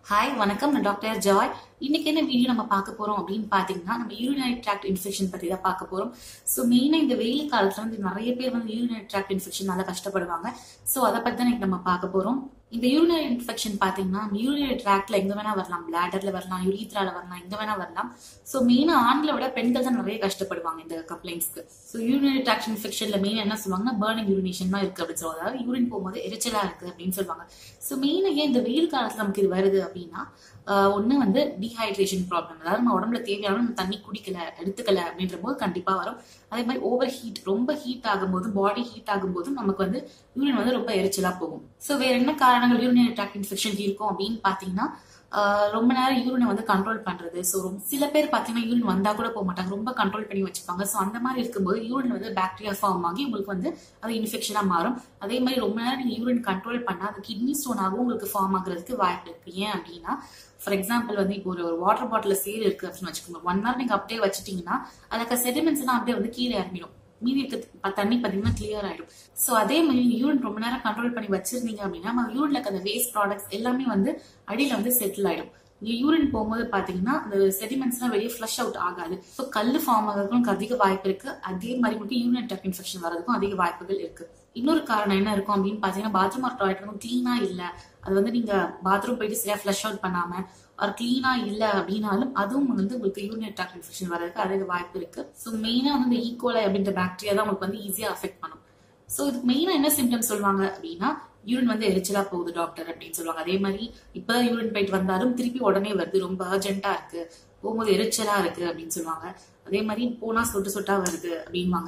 Hi வணக்கம், நான் doctor Joy. இன்னைக்கு என்ன வீடியோ நம்ம பார்க்க போறோம் அப்படின்னு பாத்தீங்கன்னா, நம்ம யூரினரி ட்ராக்ட் இன்ஃபெக்ஷன் பத்தி தான் பார்க்க போறோம். ஸோ மெயினா இந்த வெயில் காலத்துல வந்து நிறைய பேர் வந்து யூரினரி ட்ராக்ட் இன்ஃபெக்ஷனால கஷ்டப்படுவாங்க. ஸோ அதை பத்தி தான் இன்னைக்கு நம்ம பார்க்க போறோம். இந்த யூரினரி இன்ஃபெக்ஷன் பாத்தீங்கன்னா யூரினரி ட்ராக்ட்ல எங்க வேணா வரலாம், பிளாடர்ல வரலாம், யூரித்ரால வரலாம், எங்க வேணா வரலாம். ஸோ மெயினா ஆண்களை விட பெண்கள் தான் நிறைய கஷ்டப்படுவாங்க இந்த கம்ப்ளைண்ட்ஸ்க்கு. ஸோ யூரினரி ட்ராக்ட் இன்ஃபெக்ஷன்ல மெயினா என்ன சொல்லுவாங்கன்னா, பர்னிங் யூரினேஷன் தான் இருக்கு அப்படின்னு சொல்லுவாங்க. அதாவது யூரின் போகும்போது எரிச்சலா இருக்கு அப்படின்னு சொல்லுவாங்க. ஸோ மெயினா ஏன் இந்த வெயில் காலத்துல நமக்கு இது வருது அப்படின்னா, ஒண்ணு வந்து டீஹைட்ரேஷன் ப்ராப்ளம். அதாவது நம்ம உடம்புல தேவையான நம்ம தண்ணி குடிக்கல, எடுத்துக்கல அப்படின்ற போது கண்டிப்பா வரும். அதே மாதிரி ஓவர் ஹீட், ரொம்ப ஹீட் ஆகும்போது, பாடி ஹீட் ஆகும்போது நமக்கு வந்து யூரின் வந்து ரொம்ப எரிச்சலா போகும். ஸோ வேற என்ன காரணங்கள் யூரினரி ட்ராக்ட் இன்ஃபெக்ஷன் இருக்கும் அப்படின்னு பாத்தீங்கன்னா, ரொம்ப நேரம் யூரினை வந்து கண்ட்ரோல் பண்றது. ஸோ சில பேர் பாத்தீங்கன்னா யூரின் வந்தா கூட போக மாட்டாங்க, ரொம்ப கண்ட்ரோல் பண்ணி வச்சுப்பாங்க. ஸோ அந்த மாதிரி இருக்கும்போது யூரின் வந்து பாக்டீரியா ஃபார்ம் ஆகி உங்களுக்கு வந்து அது இன்ஃபெக்ஷனா மாறும். அதே மாதிரி ரொம்ப நேரம் நீங்க யூரின் கண்ட்ரோல் பண்ணா அது கிட்னி ஸ்டோனாகவும் உங்களுக்கு ஃபார்ம் ஆகுறதுக்கு வாய்ப்பு இருக்கு. ஏன் அப்படின்னா, ஃபார் எக்ஸாம்பிள் வந்து இப்போ ஒரு வாட்டர் பாட்டில் சேல் இருக்கு அப்படின்னு வச்சுக்கோங்க. 1 hour நீங்க அப்படியே வச்சுட்டீங்கன்னா அதுக்கு செடிமெண்ட்ஸ் எல்லாம் அப்படியே வந்து கீழே இறங்கிடும். மீதி இருக்க தண்ணி பாத்தீங்கன்னா கிளியர் ஆயிடும். சோ அதே மாதிரி நீங்க யூரின் ரொம்ப நேரம் கண்ட்ரோல் பண்ணி வச்சிருந்தீங்க அப்படின்னா யூரின்ல இருக்க அந்த வேஸ்ட் ப்ராடக்ட்ஸ் எல்லாமே வந்து அடியில வந்து செட்டில் ஆயிடும். நீங்க யூரின் போகும்போது பாத்தீங்கன்னா அந்த செடிமெண்ட்ஸ் எல்லாம் வெளியே ஃபிளஷ் அவுட் ஆகாது. ஸோ கல்லு ஃபார்ம் ஆகிறதுக்கும் அதிக வாய்ப்பு இருக்கு. அதே மாதிரி உங்களுக்கு யூரினரி ட்ராக்ட் இன்ஃபெக்ஷன் வரதுக்கும் அதிக வாய்ப்புகள் இருக்கு. இன்னொரு காரணம் என்ன இருக்கும் அப்படின்னு பாத்தீங்கன்னா, பாத்ரூம் ஆர் டாய்லெட் வந்து கிளீனா இல்ல, அது வந்து நீங்க பாத்ரூம் போயிட்டு சரியா ஃபிளஷ் அவுட் பண்ணாம ஒரு கிளீனா இல்ல அப்படின்னாலும் அதுவும் வந்து உங்களுக்கு யூரினரி ட்ராக்ட் இன்ஃபெக்ஷன் வரதுக்கு அதிக வாய்ப்பு இருக்கு. ஸோ மெயினா வந்து இந்த ஈகோலை அப்படின்ற பாக்டீரியா தான் உங்களுக்கு வந்து ஈஸியா அஃபெக்ட் பண்ணும். ஸோ இதுக்கு மெயினா என்ன சிம்டம்ஸ் சொல்லுவாங்க அப்படின்னா, யூரின் வந்து எரிச்சலா போகுது டாக்டர் அப்படின்னு சொல்லுவாங்க. அதே மாதிரி இப்பதான் யூரின் போயிட்டு வந்தாலும் திருப்பி உடனே வருது, ரொம்ப அர்ஜென்ட்டா இருக்கு, போகும்போது எரிச்சலா இருக்கு அப்படின்னு சொல்லுவாங்க. அதே மாதிரி போனா சொட்டு சொட்டா வருது அப்படின்வாங்க.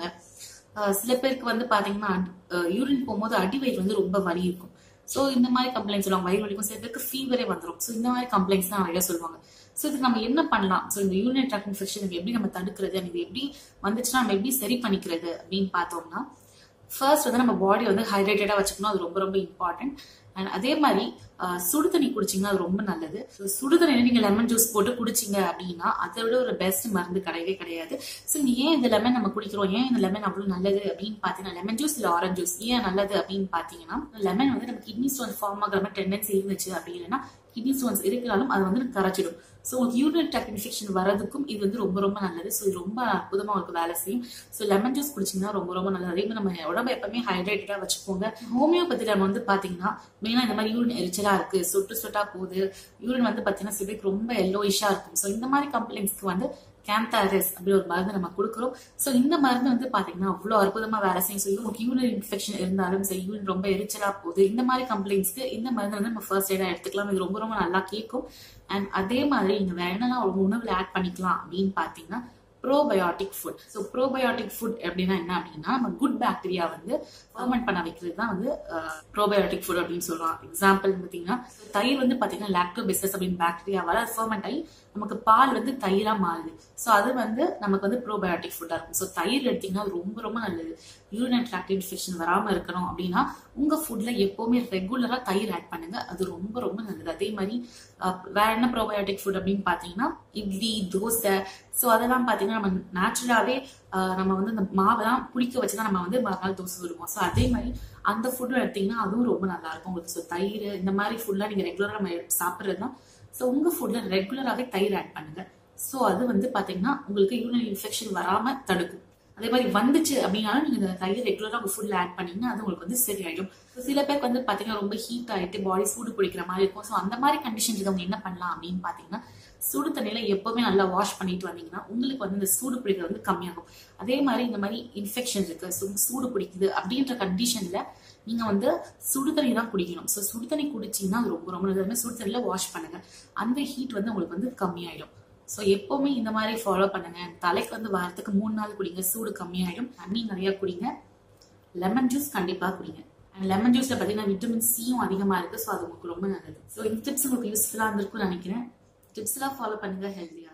சில பேருக்கு வந்து பாத்தீங்கன்னா யூரின் போகும்போது அடிவயிறு வந்து ரொம்ப வலி இருக்கும். சோ இந்த மாதிரி கம்ப்ளைண்ட்ஸ் சொல்லுவாங்க. வயிறு வலிக்கும், சில பேருக்கு ஃபீவரே வந்துடும். சோ இந்த மாதிரி கம்ப்ளைண்ட்ஸ் தான் நிறைய சொல்லுவாங்க. சோ இதுக்கு நம்ம என்ன பண்ணலாம்? சோ இந்த யூரினரி ட்ராக்ட் இன்ஃபெக்ஷன் எப்படி நம்ம தடுக்கிறது, இது எப்படி வந்துச்சுன்னா நம்ம எப்படி சரி பண்ணிக்கிறது அப்படின்னு பார்த்தோம்னா, ஃபர்ஸ்ட் வந்து நம்ம பாடி வந்து ஹைட்ரேட்டடா வச்சுக்கணும். அது ரொம்ப ரொம்ப இம்பார்ட்டன்ட். அண்ட் அதே மாதிரி சுடு தண்ணி குடிச்சிங்கன்னா அது ரொம்ப நல்லது. சுடு தண்ணியில நீங்க லெமன் ஜூஸ் போட்டு குடிச்சிங்க அப்படின்னா அதை விட ஒரு பெஸ்ட் மருந்து கிடையவே கிடையாது. ஸோ ஏன் இந்த லெமன் நம்ம குடிக்கிறோம், ஏன் இந்த லெமன் அவ்வளவு நல்லது அப்படின்னு பாத்தீங்கன்னா, லெமன் ஜூஸ் இல்ல ஆரஞ்சு ஜூஸ் ஏன் நல்லது அப்படின்னு பாத்தீங்கன்னா, லெமன் வந்து நம்ம கிட்னி ஸ்டோன் ஃபார்ம் ஆகிற மாதிரி டெண்டன்சி இருந்துச்சு அப்படி இல்லைன்னா கிட்னி ஸ்டோன்ஸ் இருக்கிறாலும் அது வந்து கரைச்சிடும். ஸோ உங்களுக்கு யூரினரி ட்ராக்ட் இன்ஃபெக்ஷன் வரதுக்கும் இது வந்து ரொம்ப ரொம்ப நல்லது. ஸோ இது ரொம்ப அற்புதமா உங்களுக்கு வேலை செய்யும். ஸோ லெமன் ஜூஸ் குடிச்சிங்கன்னா ரொம்ப ரொம்ப நல்லது. அதே மாதிரி நம்ம உடம்பு எப்பவுமே ஹைட்ரேட்டடா வச்சுக்கோங்க. ஹோமியோபதியில நம்ம வந்து பாத்தீங்கன்னா மெயினா இந்த மாதிரி யூரின் எரிச்சலா இருக்கு, சொட்டு சொட்டா போகுது, யூரின் வந்து பாத்தீங்கன்னா சிலருக்கு ரொம்ப எல்லோயிஷா இருக்கும். ஸோ இந்த மாதிரி கம்ப்ளைண்ட்ஸ்க்கு வந்து கேந்தாரிஸ் அப்படி ஒரு மருந்து நம்ம கொடுக்குறோம். சோ இந்த மருந்து வந்து பாத்தீங்கன்னா அவ்வளவு அற்புதமா வேலை செய்யும். ஸோ உங்களுக்கு யூரினரி இன்ஃபெக்ஷன் இருந்தாலும் சரி, யூரின் ரொம்ப எரிச்சலா போகுது, இந்த மாதிரி கம்ப்ளைண்ட்ஸ்க்கு இந்த மருந்து வந்து நம்ம ஃபர்ஸ்ட் எய்டா எடுத்துக்கலாம். இது ரொம்ப ரொம்ப நல்லா கேட்கும். அண்ட் அதே மாதிரி நீங்க வேற என்னெல்லாம் ஒரு உணவுல ஆட் பண்ணிக்கலாம் அப்படின்னு பாத்தீங்கன்னா, probiotic food. So probiotic food அப்படின்னா என்ன அப்படின்னா, நம்ம குட் பாக்டீரியா வந்து ஃபர்மெண்ட் பண்ண வைக்கிறது தான் வந்து ப்ரோபயோட்டிக் ஃபுட் அப்படின்னு சொல்றோம். எக்ஸாம்பிள் பாத்தீங்கன்னா, தயிர் வந்து பாத்தீங்கன்னா லாக்டோபெசஸ் அப்படின்னு பாக்டீரியாவால ஃபர்மெண்ட் ஆகி நமக்கு பால் வந்து தயிரா மாறுது. ஸோ அது வந்து நமக்கு வந்து ப்ரோபயோட்டிக் ஃபுட்டா இருக்கும். ஸோ தயிர் எடுத்தீங்கன்னா அது ரொம்ப ரொம்ப நல்லது. யூரினரி ட்ராக்ட் இன்ஃபெக்ஷன் வராம இருக்கணும் அப்படின்னா உங்க ஃபுட்ல எப்பவுமே ரெகுலரா தயிர் ஆட் பண்ணுங்க. அது ரொம்ப ரொம்ப நல்லது. அதே மாதிரி வேற என்ன ப்ரோபயோட்டிக் ஃபுட் அப்படின்னு பாத்தீங்கன்னா, இட்லி, தோசை, சோ அதெல்லாம் பாத்தீங்கன்னா நம்ம நேச்சுரலாவே நம்ம வந்து இந்த மாவெல்லாம் புளிக்க வச்சுதான் நம்ம வந்து மறுநாள் தோசை விடுவோம். சோ அதே மாதிரி அந்த ஃபுட்டும் எடுத்தீங்கன்னா அதுவும் ரொம்ப நல்லா இருக்கும் உங்களுக்கு. ஸோ தயிர் இந்த மாதிரி ஃபுட்லாம் நீங்க ரெகுலரா நம்ம சாப்பிட்றதுதான். ஸோ உங்க ஃபுட்ல ரெகுலராகவே தயிர் ஆட் பண்ணுங்க. ஸோ அது வந்து பாத்தீங்கன்னா உங்களுக்கு யூரினரி இன்ஃபெக்ஷன் வராம தடுக்கும். அதே மாதிரி வந்துச்சு அப்படின்னாலும் நீங்க தயிர் ரெகுலரா உங்க ஃபுட்ல ஆட் பண்ணீங்கன்னா அது உங்களுக்கு வந்து சரியாயிடும். சில பேருக்கு வந்து பாத்தீங்கன்னா ரொம்ப ஹீட் ஆயிட்டு பாடி சூடு பிடிக்கிற மாதிரி இருக்கும். ஸோ அந்த மாதிரி கண்டிஷன் இருக்கவங்க என்ன பண்ணலாம் அப்படின்னு பாத்தீங்கன்னா, சுடு தண்ணியில எப்பவுமே நல்லா வாஷ் பண்ணிட்டு வந்தீங்கன்னா உங்களுக்கு வந்து இந்த சூடு பிடிக்கிறது வந்து கம்மியாகும். அதே மாதிரி இந்த மாதிரி இன்ஃபெக்ஷன் இருக்கு, சூடு பிடிக்குது அப்படின்ற கண்டிஷன்ல நீங்க வந்து சுடு தண்ணி தான் குடிக்கணும். ஸோ சுடு தண்ணி குடிச்சீங்கன்னா அது ரொம்ப ரொம்ப நல்லது. சுடு தண்ணியில வாஷ் பண்ணுங்க, அந்த ஹீட் வந்து உங்களுக்கு வந்து கம்மியாயிடும். ஸோ எப்பவுமே இந்த மாதிரி ஃபாலோ பண்ணுங்க. தலைக்கு வந்து வாரத்துக்கு 3 நாள் குடிங்க, சூடு கம்மியாயிடும். தண்ணி நிறைய குடிங்க, லெமன் ஜூஸ் கண்டிப்பா குடிங்க. அண்ட் லெமன் ஜூஸ்ல பாத்தீங்கன்னா விட்டமின் சியும் அதிகமா இருக்கு. ஸோ அது உங்களுக்கு ரொம்ப நல்லது. ஸோ இந்த டிப்ஸ் உங்களுக்கு யூஸ்ஃபுல்லா இருந்திருக்கும்னு நினைக்கிறேன். டிப்ஸ் எல்லாம் ஃபாலோ பண்ணுங்க, ஹெல்தியா